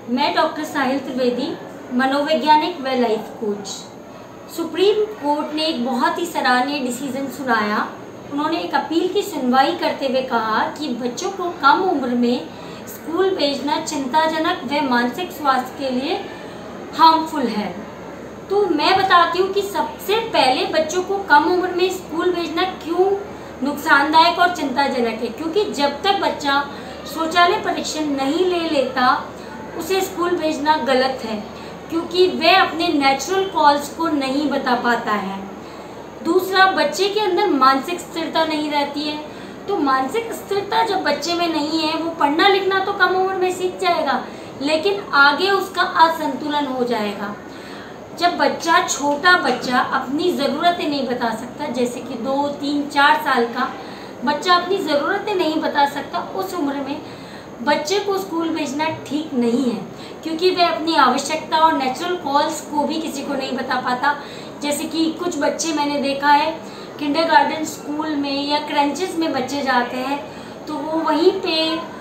मैं डॉक्टर साहिल त्रिवेदी, मनोवैज्ञानिक व लाइफ कोच। सुप्रीम कोर्ट ने एक बहुत ही सराहनीय डिसीजन सुनाया। उन्होंने एक अपील की सुनवाई करते हुए कहा कि बच्चों को कम उम्र में स्कूल भेजना चिंताजनक व मानसिक स्वास्थ्य के लिए हार्मफुल है। तो मैं बताती हूँ कि सबसे पहले बच्चों को कम उम्र में स्कूल भेजना क्यों नुकसानदायक और चिंताजनक है, क्योंकि जब तक बच्चा शौचालय परीक्षण नहीं ले लेता उसे स्कूल भेजना गलत है, क्योंकि वह अपने नेचुरल कॉल्स को नहीं बता पाता है। दूसरा, बच्चे के अंदर मानसिक स्थिरता नहीं रहती है। तो मानसिक स्थिरता जब बच्चे में नहीं है, वो पढ़ना लिखना तो कम उम्र में सीख जाएगा, लेकिन आगे उसका असंतुलन हो जाएगा। जब छोटा बच्चा अपनी ज़रूरतें नहीं बता सकता, जैसे कि 2, 3, 4 साल का बच्चा अपनी ज़रूरतें नहीं बता सकता, उस उम्र में बच्चे को स्कूल भेजना ठीक नहीं है, क्योंकि वह अपनी आवश्यकता और नेचुरल कॉल्स को भी किसी को नहीं बता पाता। जैसे कि कुछ बच्चे मैंने देखा है किंडरगार्टन स्कूल में या क्रंचेस में बच्चे जाते हैं तो वो वहीं पे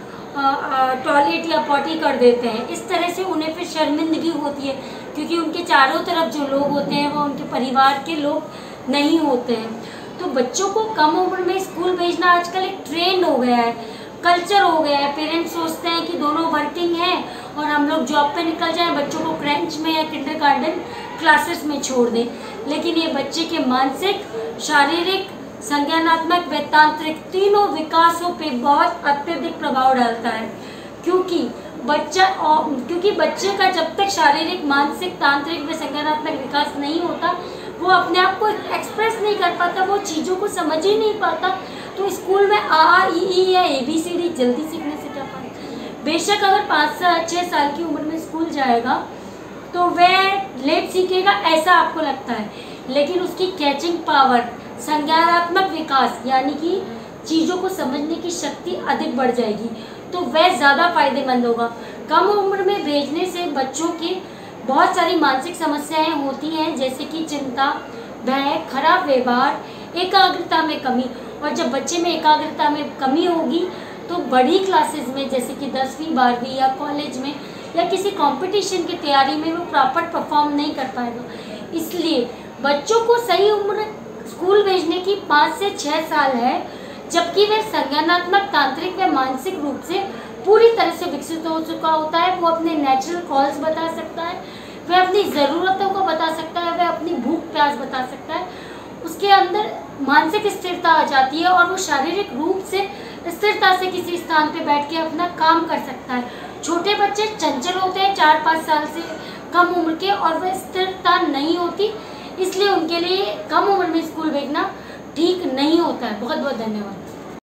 टॉयलेट या पॉटी कर देते हैं। इस तरह से उन्हें फिर शर्मिंदगी होती है, क्योंकि उनके चारों तरफ जो लोग होते हैं वो उनके परिवार के लोग नहीं होते हैं। तो बच्चों को कम उम्र में स्कूल भेजना आजकल एक ट्रेंड हो गया है, कल्चर हो गया है। पेरेंट्स सोचते हैं कि दोनों वर्किंग हैं और हम लोग जॉब पे निकल जाएं, बच्चों को क्रंच में या किंडरगार्टन क्लासेस में छोड़ दें, लेकिन ये बच्चे के मानसिक, शारीरिक, संज्ञानात्मक व तांत्रिक तीनों विकासों पे बहुत अत्यधिक प्रभाव डालता है। क्योंकि बच्चे का जब तक शारीरिक, मानसिक, तांत्रिक व संज्ञानात्मक विकास नहीं होता, वो अपने आप को एक्सप्रेस नहीं कर पाता, वो चीज़ों को समझ ही नहीं पाता। तो स्कूल में आ ई ई या ABCD जल्दी सीखने से क्या फायदा। बेशक अगर 5 से 6 साल की उम्र में स्कूल जाएगा तो वह लेट सीखेगा, ऐसा आपको लगता है, लेकिन उसकी कैचिंग पावर, संज्ञानात्मक विकास यानी कि चीज़ों को समझने की शक्ति अधिक बढ़ जाएगी, तो वह ज़्यादा फायदेमंद होगा। कम उम्र में भेजने से बच्चों की बहुत सारी मानसिक समस्याएं होती हैं, जैसे कि चिंता, भय, खराब व्यवहार, एकाग्रता में कमी। और जब बच्चे में एकाग्रता में कमी होगी तो बड़ी क्लासेस में, जैसे कि 10वीं 12वीं या कॉलेज में या किसी कंपटीशन की तैयारी में वो प्रॉपर परफॉर्म नहीं कर पाएगा। इसलिए बच्चों को सही उम्र स्कूल भेजने की 5 से 6 साल है, जबकि वह संज्ञानात्मक, तांत्रिक व मानसिक रूप से पूरी तरह से विकसित हो चुका होता है। वो अपने नेचुरल कॉल्स बता सकता है, वह अपनी ज़रूरतों को बता सकता है, वह अपनी भूख प्यास बता सकता है, उसके अंदर मानसिक स्थिरता आ जाती है और वो शारीरिक रूप से स्थिरता से किसी स्थान पे बैठ के अपना काम कर सकता है। छोटे बच्चे चंचल होते हैं 4-5 साल से कम उम्र के, और वह स्थिरता नहीं होती, इसलिए उनके लिए कम उम्र में स्कूल भेजना ठीक नहीं होता है। बहुत बहुत धन्यवाद।